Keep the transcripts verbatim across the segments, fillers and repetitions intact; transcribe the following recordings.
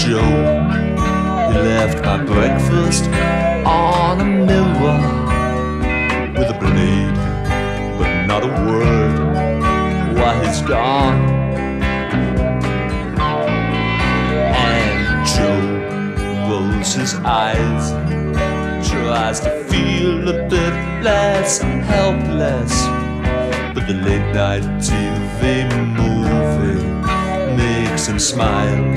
Joe, he left my breakfast on a mirror with a blade, but not a word while he's gone. And Joe rolls his eyes, tries to feel a bit less helpless, but the late night T V movie makes him smile.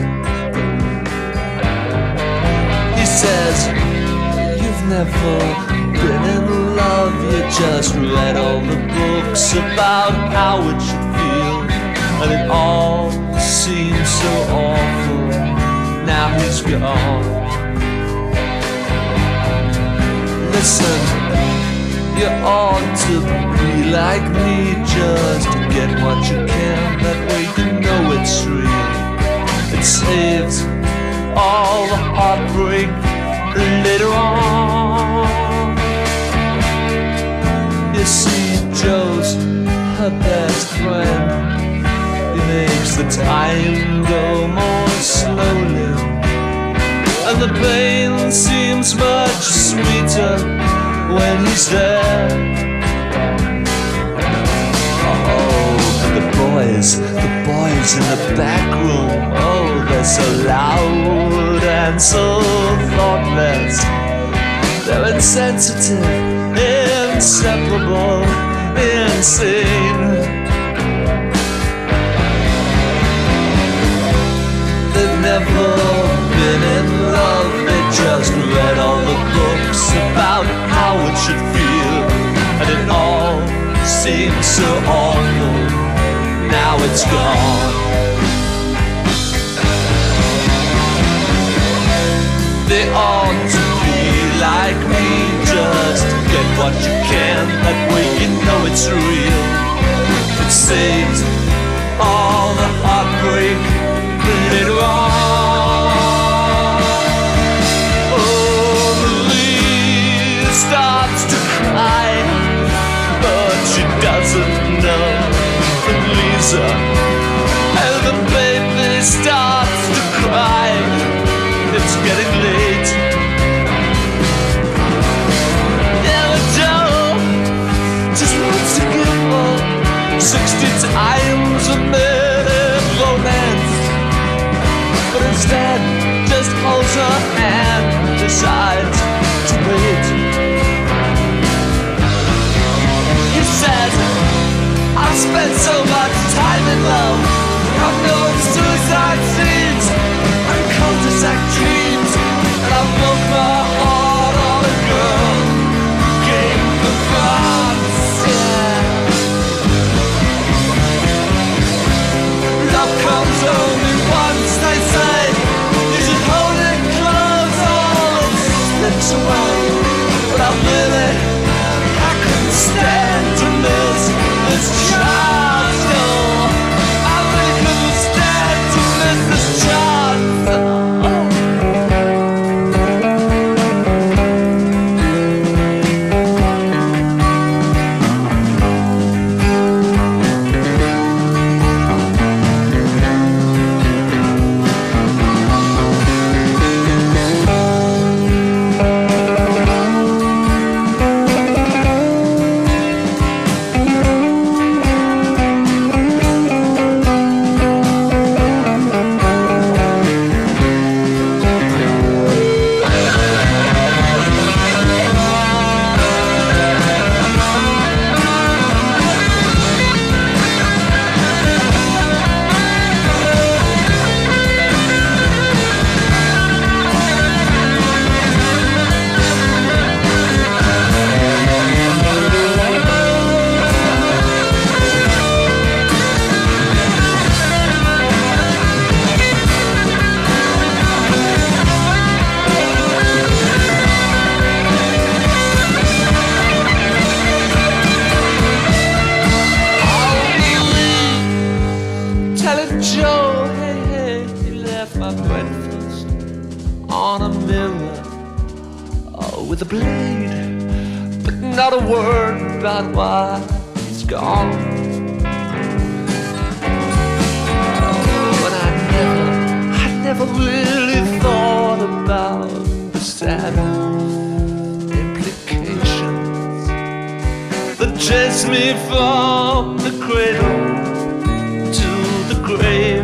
He says, you've never been in love, you just read all the books about how it should feel, and it all seems so awful now he's gone. Listen, you ought to be like me, just get what you can, that way you know it's real. It saves all the heartbreak later on. You see, Joe's her best friend, he makes the time go more slowly, and the pain seems much sweeter when he's there. Oh, the boys, the boys in the back room, oh, they're so loud and so thoughtless. They're insensitive, inseparable, insane. They've never been in love, they just read all the books about how it should feel, and it all seems so awful now it's gone. They ought to be like me, just get what you can, that way you know it's real. It saves all the heartbreak later on. Oh, Lee starts to cry, but she doesn't know that Lisa, and the baby starts to cry. It's getting late. Yeah, but Joe just wants to give her sixty times a minute romance, but instead just holds her hand and decides to wait. He says, I've spent so much time in love, I've known suicide scenes and cul-de-sac dreams, and I broke my heart on a girl who came from France, yeah. Love comes only once, they say. You should hold it close, all it slips away. But I really, I couldn't stand to miss this chance, no. I really couldn't stand to miss this chance, no. With a blade, but not a word about why he's gone. Oh, but I never, I never really sad implications that chase me from the cradle to the grave.